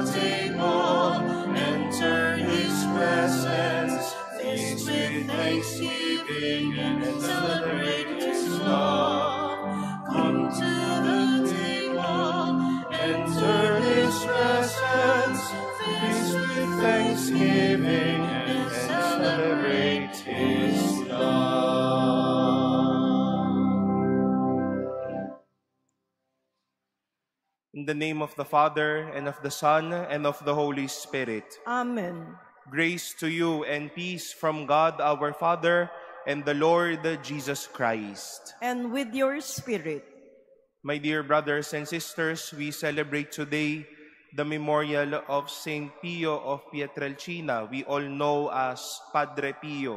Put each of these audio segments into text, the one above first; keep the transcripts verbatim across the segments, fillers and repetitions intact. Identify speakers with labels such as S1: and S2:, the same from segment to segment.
S1: the table, enter his presence, feast with thanksgiving and celebrate his love. Come to the table, enter his presence, feast with thanksgiving and celebrate his love.
S2: In the name of the Father, and of the Son, and of the Holy Spirit.
S3: Amen.
S2: Grace to you and peace from God our Father and the Lord Jesus Christ.
S3: And with your spirit.
S2: My dear brothers and sisters, we celebrate today the memorial of Saint Pio of Pietrelcina, we all know as Padre Pio.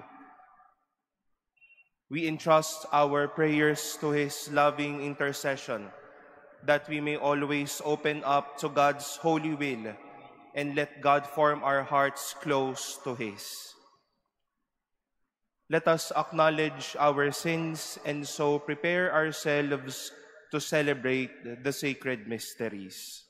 S2: We entrust our prayers to his loving intercession, that we may always open up to God's holy will and let God form our hearts close to his. Let us acknowledge our sins and so prepare ourselves to celebrate the sacred mysteries.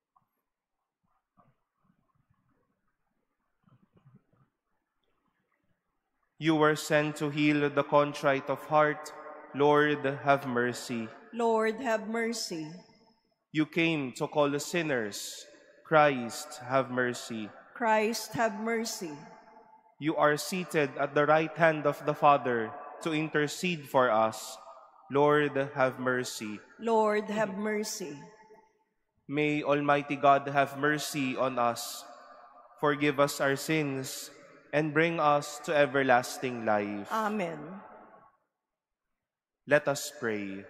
S2: You were sent to heal the contrite of heart. Lord, have mercy.
S3: Lord, have mercy.
S2: You came to call the sinners. Christ, have mercy.
S3: Christ, have mercy.
S2: You are seated at the right hand of the Father to intercede for us. Lord, have mercy.
S3: Lord, have mercy.
S2: May Almighty God have mercy on us, forgive us our sins, and bring us to everlasting life.
S3: Amen.
S2: Let us pray.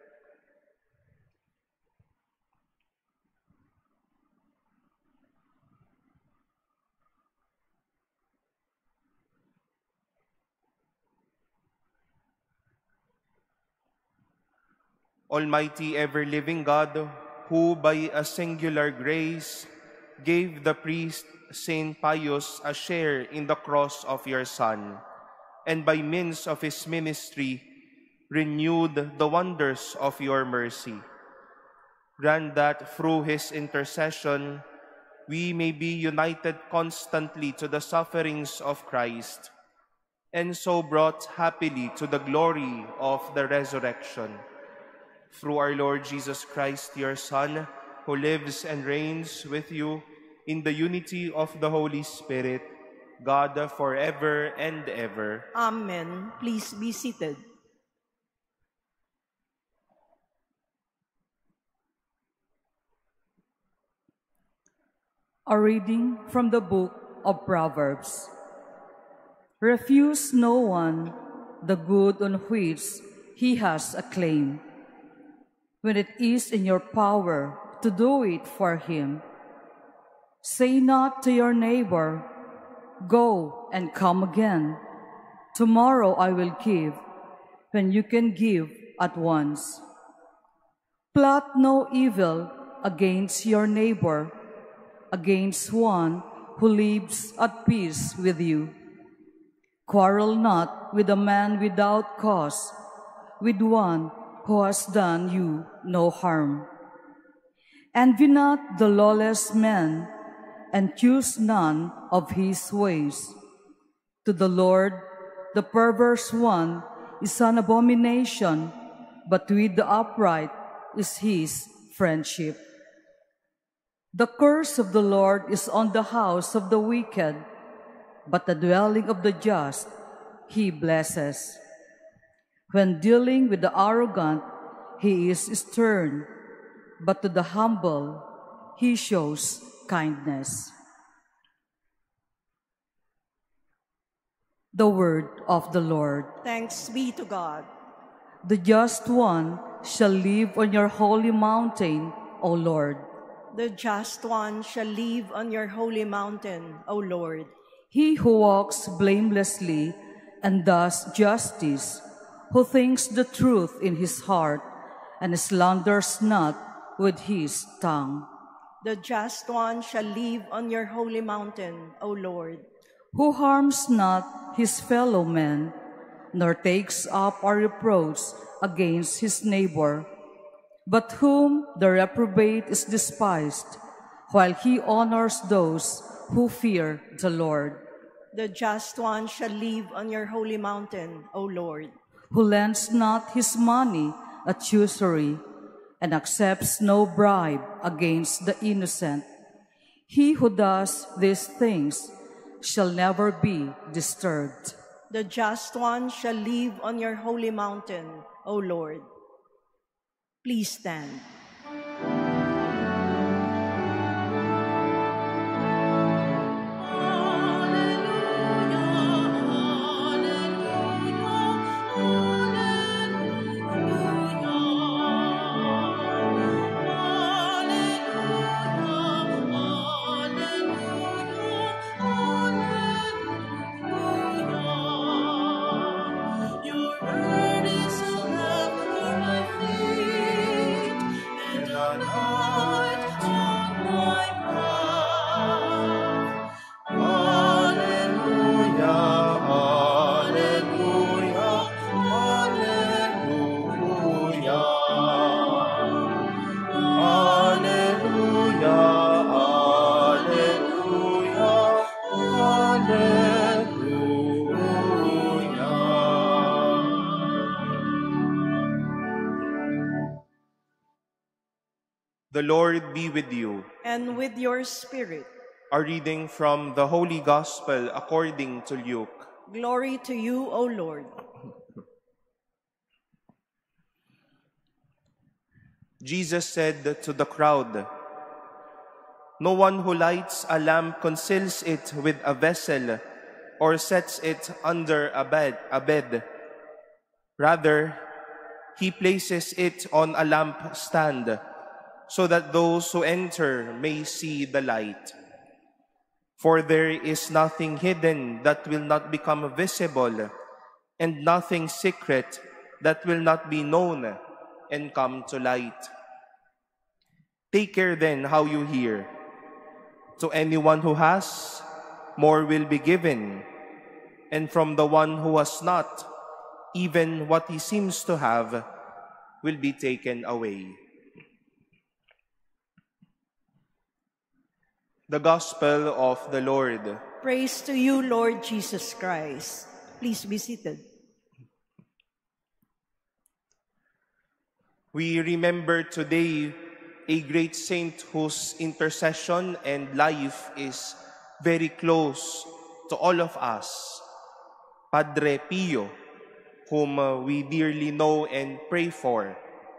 S2: Almighty ever-living God, who by a singular grace gave the priest Saint Pius a share in the cross of your Son, and by means of his ministry renewed the wonders of your mercy. Grant that through his intercession we may be united constantly to the sufferings of Christ, and so brought happily to the glory of the resurrection. Through our Lord Jesus Christ, your Son, who lives and reigns with you in the unity of the Holy Spirit, God forever and ever.
S3: Amen. Please be seated.
S4: A reading from the book of Proverbs. Refuse no one the good on which he has a claim, when it is in your power to do it for him. Say not to your neighbor, "Go and come again. Tomorrow I will give," when you can give at once. Plot no evil against your neighbor, against one who lives at peace with you. Quarrel not with a man without cause, with one who has done you no harm. Envy not the lawless man, and choose none of his ways. To the Lord, the perverse one is an abomination, but with the upright is his friendship. The curse of the Lord is on the house of the wicked, but the dwelling of the just he blesses. When dealing with the arrogant, he is stern, but to the humble he shows kindness. The word of the Lord.
S3: Thanks be to God.
S4: The just one shall live on your holy mountain, O Lord.
S3: The just one shall live on your holy mountain, O Lord.
S4: He who walks blamelessly and does justice, who thinks the truth in his heart and slanders not with his tongue.
S3: The just one shall live on your holy mountain, O Lord.
S4: Who harms not his fellow man, nor takes up a reproach against his neighbor, but whom the reprobate is despised, while he honors those who fear the Lord.
S3: The just one shall live on your holy mountain, O Lord.
S4: Who lends not his money at usury, and accepts no bribe against the innocent. He who does these things shall never be disturbed.
S3: The just one shall live on your holy mountain, O Lord. Please stand.
S2: The Lord be with you.
S3: And with your spirit.
S2: A reading from the Holy Gospel according to Luke.
S3: Glory to you, O Lord.
S2: Jesus said to the crowd, "No one who lights a lamp conceals it with a vessel or sets it under a bed. A bed. Rather, he places it on a lampstand, so that those who enter may see the light. For there is nothing hidden that will not become visible, and nothing secret that will not be known and come to light. Take care then how you hear. To anyone who has, more will be given, and from the one who has not, even what he seems to have will be taken away." The Gospel of the Lord.
S3: Praise to you, Lord Jesus Christ. Please be seated.
S2: We remember today a great saint whose intercession and life is very close to all of us, Padre Pio, whom uh, we dearly know and pray for.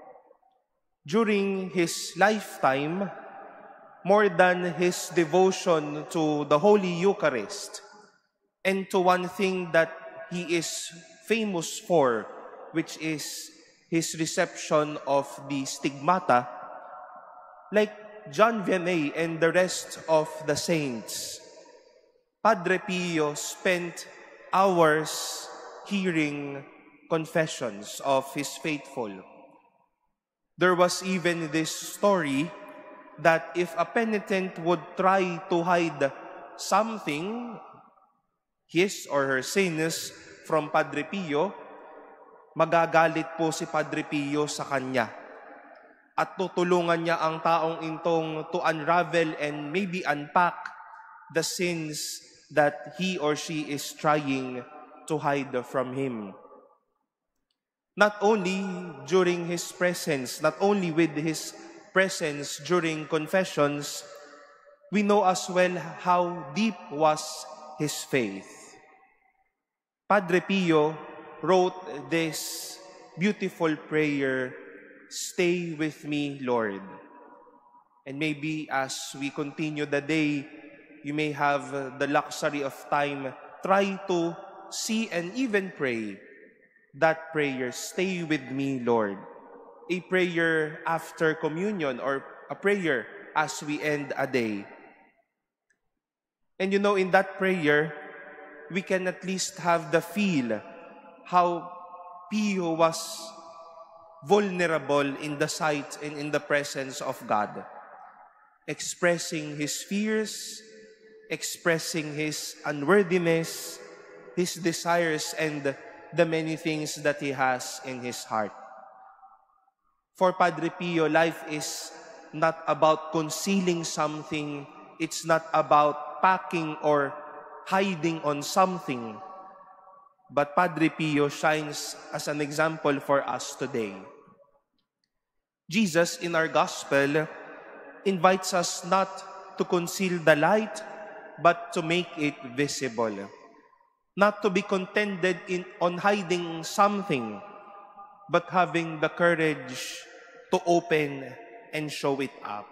S2: During his lifetime, more than his devotion to the Holy Eucharist and to one thing that he is famous for, which is his reception of the stigmata, like John Vianney and the rest of the saints, Padre Pio spent hours hearing confessions of his faithful. There was even this story that if a penitent would try to hide something, his or her sins, from Padre Pio, magagalit po si Padre Pio sa kanya. At tutulungan niya ang taong intong to unravel and maybe unpack the sins that he or she is trying to hide from him. Not only during his presence, not only with his presence during confessions, we know as well how deep was his faith. Padre Pio wrote this beautiful prayer, "Stay with me, Lord." And maybe as we continue the day, you may have the luxury of time, try to see and even pray that prayer, "Stay with me, Lord." A prayer after communion or a prayer as we end a day. And you know, in that prayer, we can at least have the feel how Pio was vulnerable in the sight and in the presence of God, expressing his fears, expressing his unworthiness, his desires, and the many things that he has in his heart. For Padre Pio, life is not about concealing something. It's not about packing or hiding on something. But Padre Pio shines as an example for us today. Jesus, in our gospel, invites us not to conceal the light, but to make it visible. Not to be contented in, on hiding something, but having the courage to open and show it up.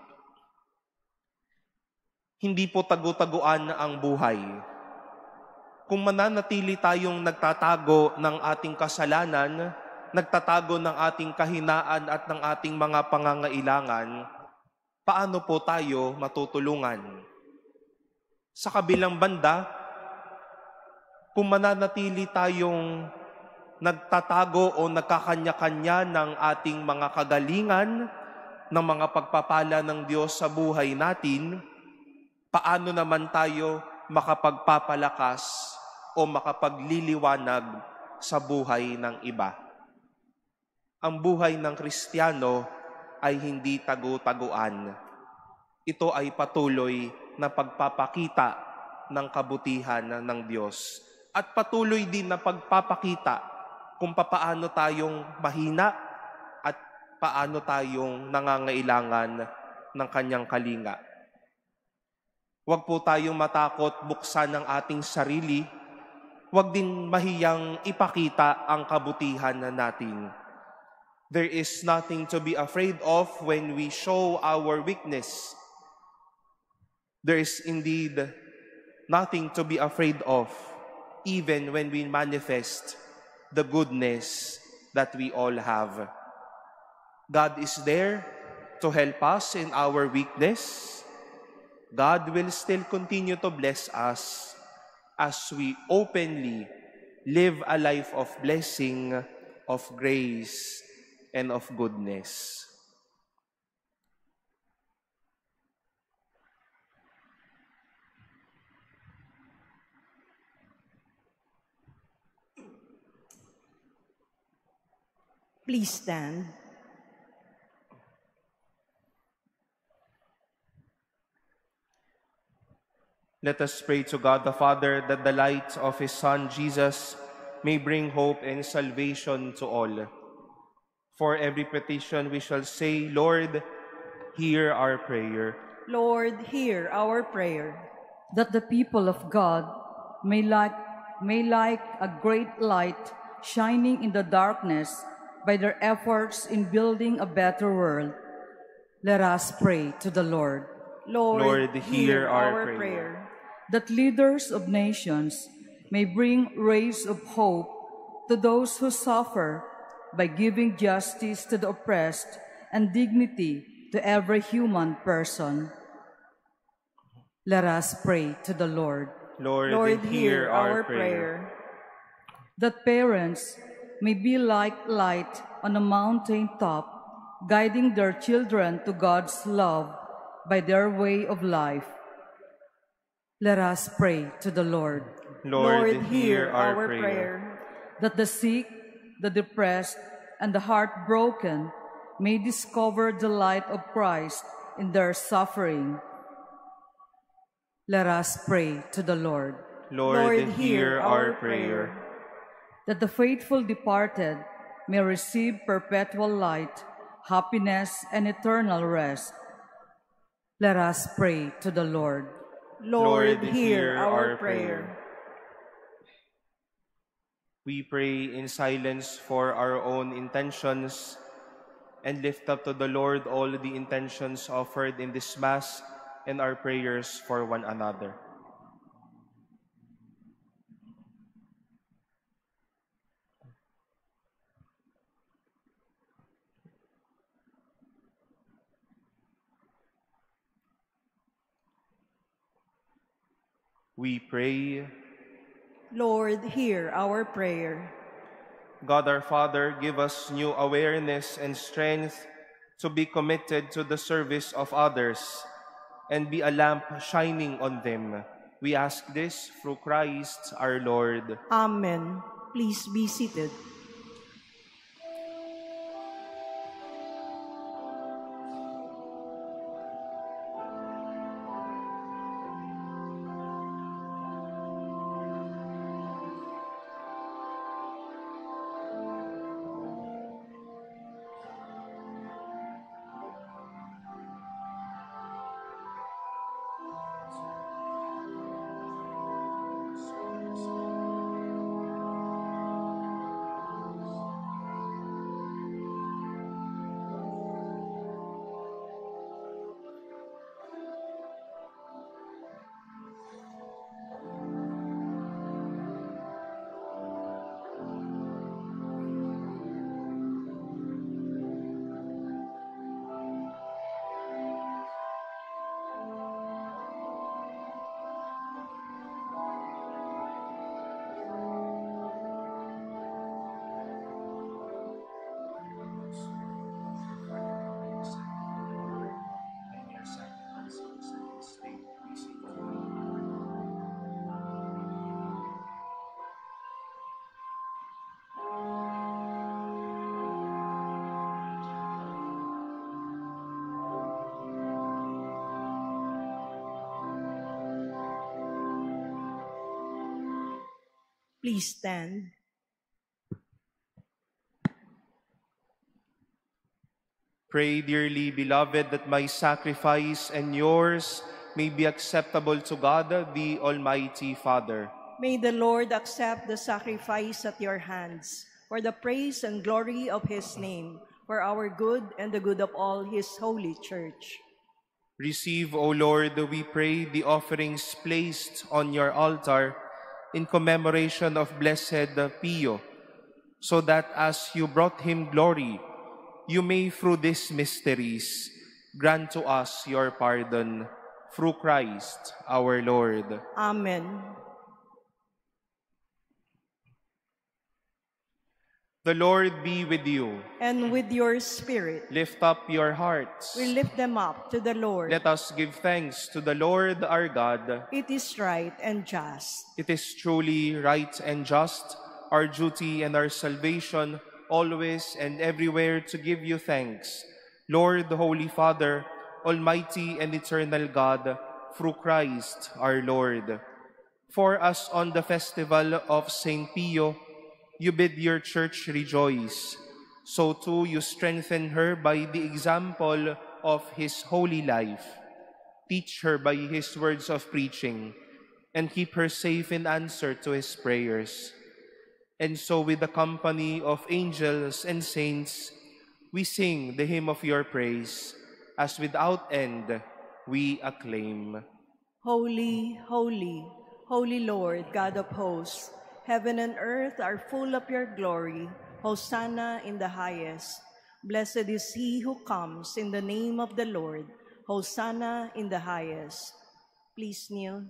S2: Hindi po tago-taguan ang buhay. Kung mananatili tayong nagtatago ng ating kasalanan, nagtatago ng ating kahinaan at ng ating mga pangangailangan, paano po tayo matutulungan? Sa kabilang banda, kung mananatili tayong nagtatago o nagkakanya-kanya ng ating mga kagalingan, ng mga pagpapala ng Diyos sa buhay natin, paano naman tayo makapagpapalakas o makapagliliwanag sa buhay ng iba? Ang buhay ng Kristiyano ay hindi tago-taguan. Ito ay patuloy na pagpapakita ng kabutihan ng Diyos. At patuloy din na pagpapakita kung papaano tayong mahina at paano tayong nangangailangan ng kanyang kalinga. Huwag po tayong matakot buksan ang ating sarili. Huwag din mahiyang ipakita ang kabutihan natin. There is nothing to be afraid of when we show our weakness. There is indeed nothing to be afraid of, even when we manifest the goodness that we all have. God is there to help us in our weakness. God will still continue to bless us as we openly live a life of blessing, of grace, and of goodness.
S3: Please stand.
S2: Let us pray to God the Father that the light of His Son, Jesus, may bring hope and salvation to all. For every petition we shall say, Lord, hear our prayer.
S3: Lord, hear our prayer.
S4: That the people of God may like, may like a great light shining in the darkness by their efforts in building a better world. Let us pray to the Lord.
S3: Lord,
S2: Lord,
S3: hear
S2: hear our
S3: our
S2: prayer.
S3: prayer.
S4: That leaders of nations may bring rays of hope to those who suffer by giving justice to the oppressed and dignity to every human person. Let us pray to the Lord.
S2: Lord,
S3: Lord,
S2: hear our prayer.
S4: That parents may be like light on a mountain top, guiding their children to God's love by their way of life. Let us pray to the Lord.
S2: Lord, hear our prayer.
S4: That the sick, the depressed, and the heartbroken may discover the light of Christ in their suffering. Let us pray to the Lord.
S2: Lord, hear our prayer.
S4: That the faithful departed may receive perpetual light, happiness, and eternal rest. Let us pray to the Lord.
S3: Lord,
S2: Lord,
S3: hear
S2: hear
S3: our
S2: our
S3: prayer.
S2: We pray in silence for our own intentions and lift up to the Lord all the intentions offered in this Mass and our prayers for one another. We pray,
S3: Lord, hear our prayer.
S2: God our Father, give us new awareness and strength to be committed to the service of others and be a lamp shining on them. We ask this through Christ our Lord.
S3: Amen. Please be seated. Please stand.
S2: Pray, dearly beloved, that my sacrifice and yours may be acceptable to God, the Almighty Father.
S3: May the Lord accept the sacrifice at your hands for the praise and glory of his name, for our good and the good of all his holy church.
S2: Receive, O Lord, we pray, the offerings placed on your altar in commemoration of Blessed Pio, so that as you brought him glory, you may, through these mysteries, grant to us your pardon, through Christ our Lord.
S3: Amen.
S2: The Lord be with you.
S3: And with your spirit,
S2: Lift up your hearts.
S3: we lift them up to the Lord.
S2: Let us give thanks to the Lord our God.
S3: It is right and just.
S2: It is truly right and just, our duty and our salvation, always and everywhere to give you thanks, Lord, Holy Father, Almighty and eternal God, through Christ our Lord. For us on the festival of Saint Pio, you bid your church rejoice. So too you strengthen her by the example of his holy life. Teach her by his words of preaching, and keep her safe in answer to his prayers. And so with the company of angels and saints, we sing the hymn of your praise, as without end we acclaim.
S3: Holy, holy, holy Lord, God of hosts, heaven and earth are full of your glory. Hosanna in the highest. Blessed is he who comes in the name of the Lord. Hosanna in the highest. Please kneel.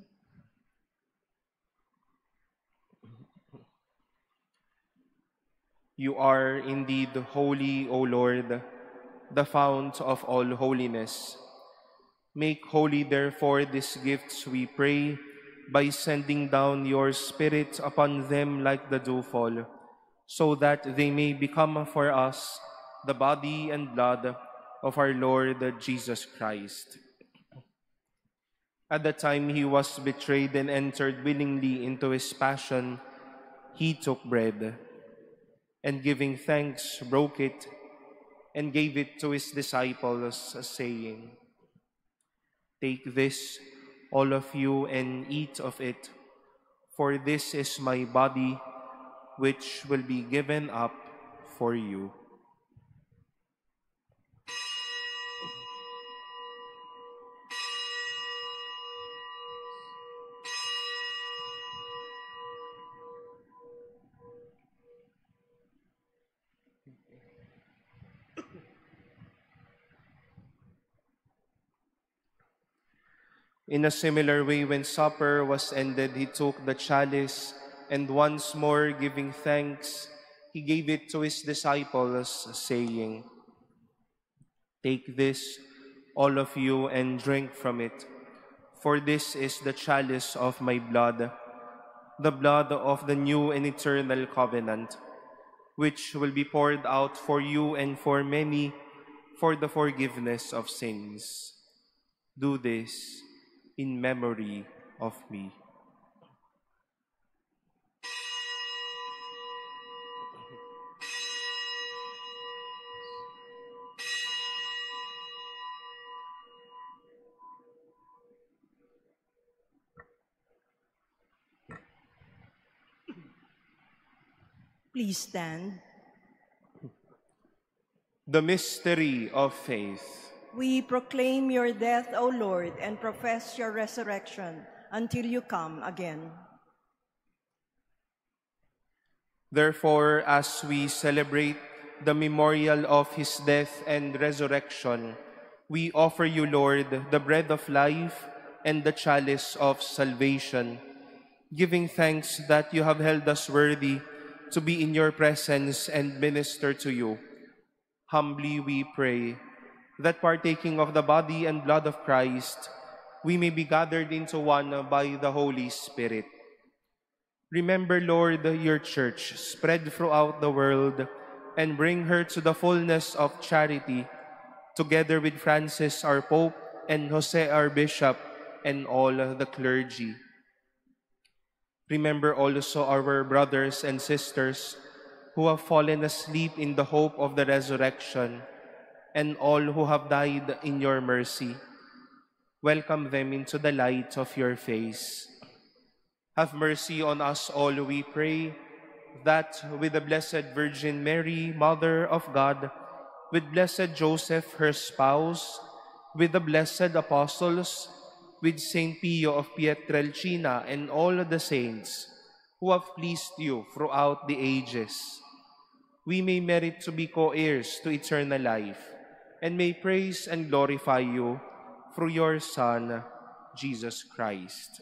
S2: You are indeed holy, O Lord, the fount of all holiness. Make holy, therefore, these gifts, we pray, by sending down your Spirit upon them like the dewfall, so that they may become for us the body and blood of our Lord Jesus Christ. At the time he was betrayed and entered willingly into his passion, he took bread, and giving thanks, broke it, and gave it to his disciples, saying, "Take this, all of you, and eat of it, for this is my body, which will be given up for you." In a similar way, when supper was ended, he took the chalice, and once more giving thanks, he gave it to his disciples, saying, "Take this, all of you, and drink from it, for this is the chalice of my blood, the blood of the new and eternal covenant, which will be poured out for you and for many for the forgiveness of sins. Do this in memory of me."
S3: Please stand.
S2: The mystery of faith.
S3: We proclaim your death, O Lord, and profess your resurrection until you come again.
S2: Therefore, as we celebrate the memorial of his death and resurrection, we offer you, Lord, the bread of life and the chalice of salvation, giving thanks that you have held us worthy to be in your presence and minister to you. Humbly we pray that partaking of the body and blood of Christ, we may be gathered into one by the Holy Spirit. Remember, Lord, your church spread throughout the world, and bring her to the fullness of charity, together with Francis our Pope and Jose our Bishop and all the clergy. Remember also our brothers and sisters who have fallen asleep in the hope of the resurrection, and all who have died in your mercy. Welcome them into the light of your face. Have mercy on us all, we pray, that with the Blessed Virgin Mary, Mother of God, with Blessed Joseph, her spouse, with the blessed apostles, with Saint Pio of Pietrelcina, and all the saints who have pleased you throughout the ages, we may merit to be co-heirs to eternal life, and may praise and glorify you through your Son, Jesus Christ.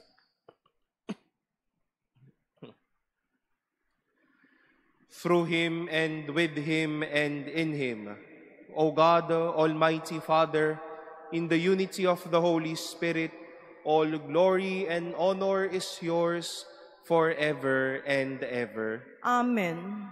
S2: Through him, and with him, and in him, O God, Almighty Father, in the unity of the Holy Spirit, all glory and honor is yours forever and ever.
S3: Amen.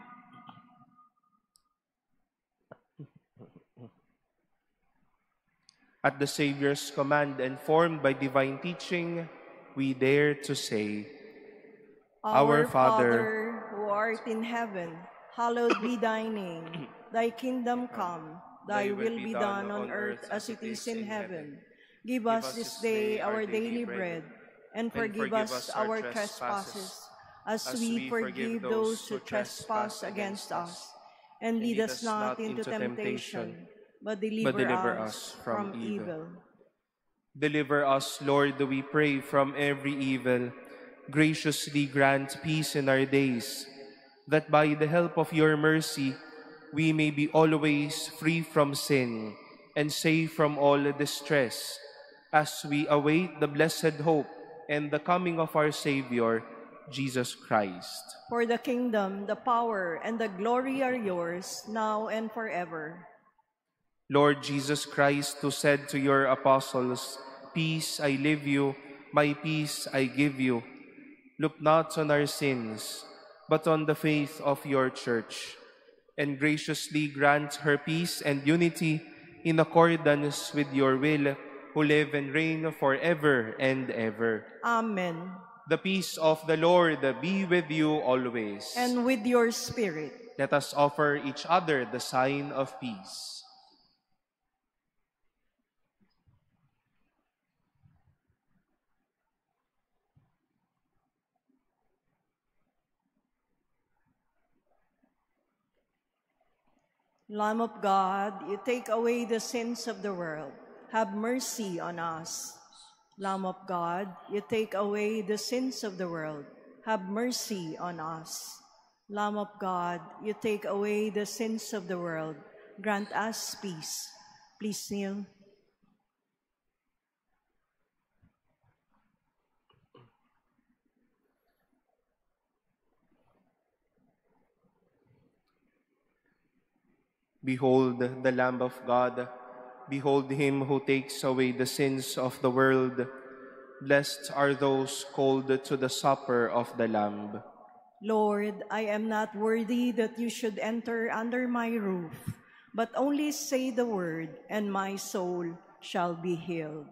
S2: At the Savior's command and formed by divine teaching, we dare to say,
S3: Our Father, who art in heaven, hallowed be thy name. Thy kingdom come, thy will be done on earth as it is in heaven. Give us this day our daily bread, and forgive us our trespasses, as we forgive those who trespass against us. And lead us not into temptation, but deliver us from evil.
S2: Deliver us, Lord, we pray, from every evil. Graciously grant peace in our days, that by the help of your mercy, we may be always free from sin and safe from all distress, as we await the blessed hope and the coming of our Savior, Jesus Christ.
S3: For the kingdom, the power, and the glory are yours, now and forever.
S2: Lord Jesus Christ, who said to your apostles, "Peace I leave you, my peace I give you," look not on our sins, but on the faith of your Church, and graciously grant her peace and unity in accordance with your will, who live and reign forever and ever.
S3: Amen.
S2: The peace of the Lord be with you always.
S3: And with your spirit.
S2: Let us offer each other the sign of peace.
S3: Lamb of God, you take away the sins of the world. Have mercy on us. Lamb of God, you take away the sins of the world. Have mercy on us. Lamb of God, you take away the sins of the world. Grant us peace. Please kneel.
S2: Behold the Lamb of God. Behold him who takes away the sins of the world. Blessed are those called to the supper of the Lamb.
S3: Lord, I am not worthy that you should enter under my roof, but only say the word, and my soul shall be healed.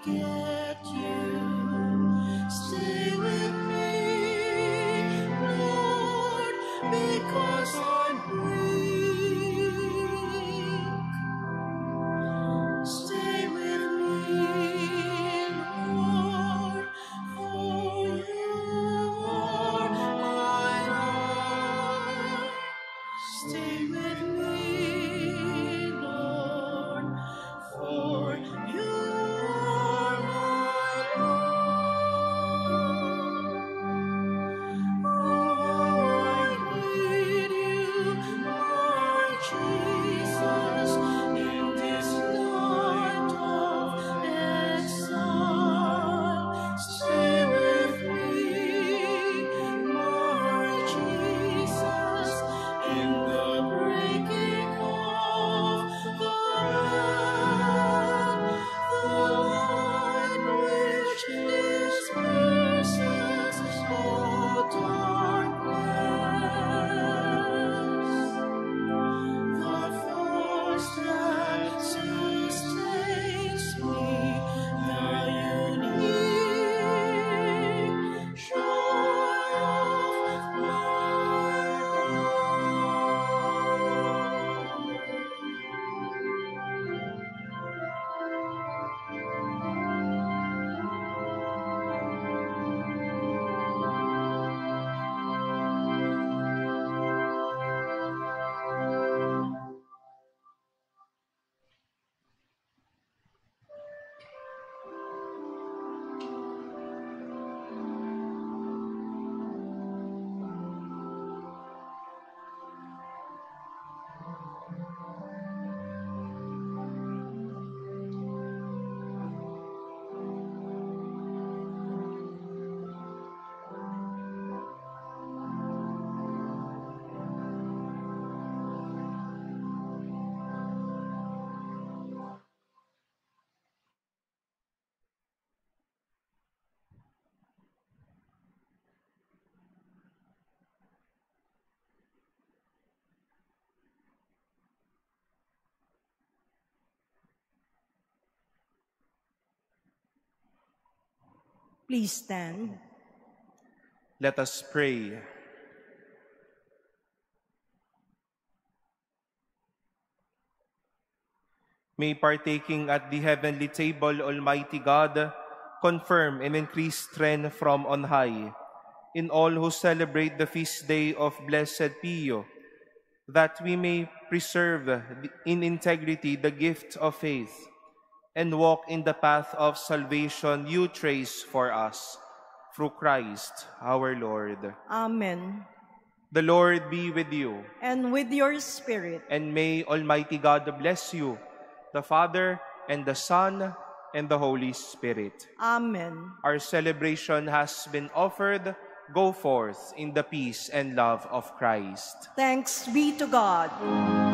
S1: forget you. Stay with me, Lord, because I'm weak. Stay with me, Lord, for you are my life. Stay with me, Lord, for you are my life. Oh, I need you, my Jesus, in this night of exile. Stay with me, my Jesus, in the breaking of the land, the light which disperses all darkness, the force that sustains me, the unique joy of my
S3: Please stand.
S2: Let us pray. May partaking at the heavenly table, Almighty God, confirm and increase strength from on high in all who celebrate the feast day of Blessed Pio, that we may preserve in integrity the gift of faith and walk in the path of salvation you trace for us. Through Christ our Lord.
S3: Amen.
S2: The Lord be with you,
S3: And with your spirit.
S2: and may Almighty God bless you, the Father, and the Son, and the Holy Spirit.
S3: Amen.
S2: Our celebration has been offered. Go forth in the peace and love of Christ.
S3: Thanks be to God.